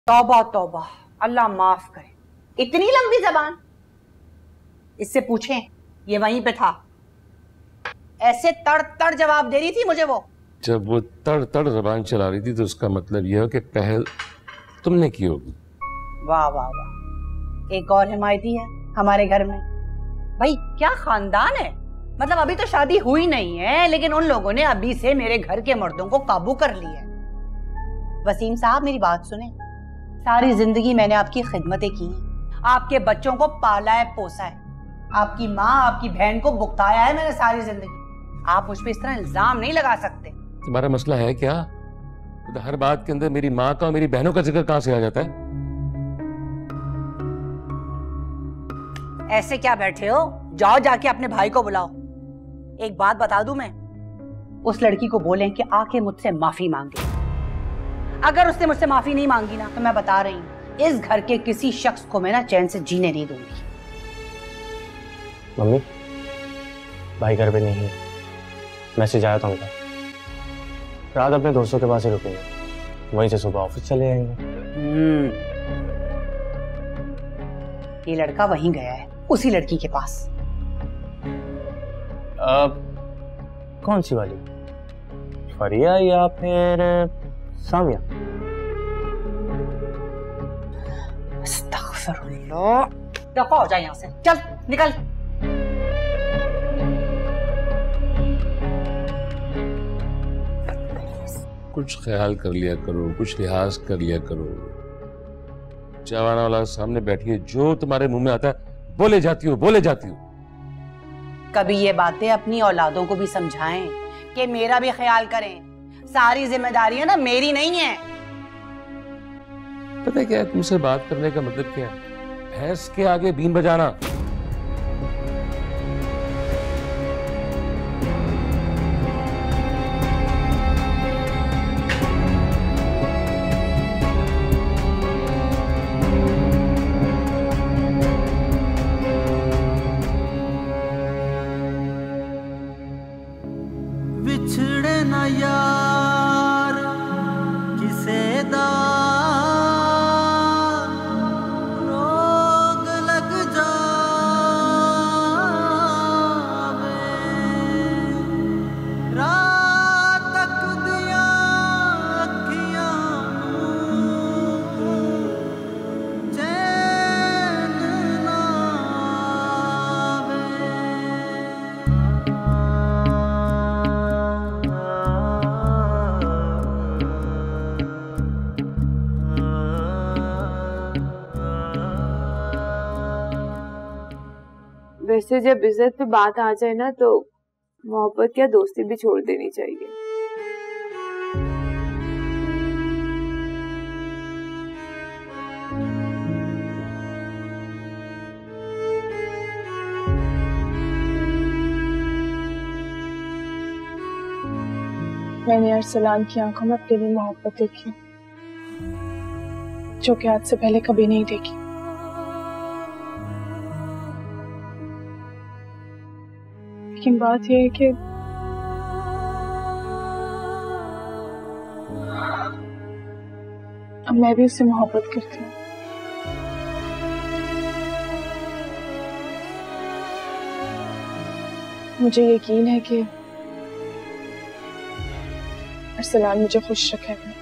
तौबा तौबा, अल्लाह माफ करे। इतनी लंबी जबान। इससे पूछें, ये वहीं पे था। ऐसे तड़ तड़ जवाब दे रही थी मुझे वो। जब वो तड़ तड़ जबान चला रही थी तो उसका मतलब यह है कि पहल तुमने की होगी। वाह वाह वाह, एक और हिमायती है हमारे घर में। भाई क्या खानदान है। मतलब अभी तो शादी हुई नहीं है, लेकिन उन लोगों ने अभी से मेरे घर के मर्दों को काबू कर लिया है। वसीम साहब मेरी बात सुने, सारी जिंदगी मैंने आपकी खिदमतें की हैं, आपके बच्चों को पाला है, पोसा है, आपकी माँ आपकी बहन को भुगताया है मैंने सारी जिंदगी। आप मुझ पे इस तरह इल्जाम नहीं लगा सकते। तुम्हारा मसला है क्या? तो हर बात के अंदर मेरी माँ का और मेरी बहनों का जिक्र कहां से आ जाता है? ऐसे क्या बैठे हो, जाओ जाके अपने भाई को बुलाओ। एक बात बता दूं मैं, उस लड़की को बोलें कि आके मुझसे माफी मांगे। अगर उसने मुझसे माफी नहीं मांगी ना, तो मैं बता रही हूँ इस घर के किसी शख्स को मैं ना चैन से जीने नहीं दूंगी। मम्मी, भाई घर पे नहीं है। मैसेज आया था उनका। रात अपने दोस्तों के पास ही रुकेंगे, वहीं से सुबह ऑफिस चले जाएंगे। ये लड़का वहीं गया है, उसी लड़की के पास। कौन सी वाली? फरिया या फिर सामिया? अस्तगफिरुल्लाह। दफा हो जाए यहाँ से, चल निकल। कुछ ख्याल कर लिया करो, कुछ लिहाज कर लिया करो। जवाना वाला सामने बैठी है, जो तुम्हारे मुंह में आता है बोले जाती हो, बोले जाती हो। कभी ये बातें अपनी औलादों को भी समझाएं कि मेरा भी ख्याल करें। सारी जिम्मेदारियां ना मेरी नहीं है। पता है क्या है तुमसे बात करने का मतलब क्या है? भैंस के आगे बीन बजाना। बिछड़े ना यार किसे दा रोग लग जावे, रात तक दिया अखियां चैन ना वैसे जब इज्जत पे बात आ जाए ना, तो मोहब्बत या दोस्ती भी छोड़ देनी चाहिए। मैंने अरसलान की आंखों में अपनी मोहब्बत देखी, जो कि आज से पहले कभी नहीं देखी। लेकिन बात यह है कि अब मैं भी उससे मोहब्बत करती हूँ। मुझे यकीन है कि अरसलान मुझे खुश रखेगा।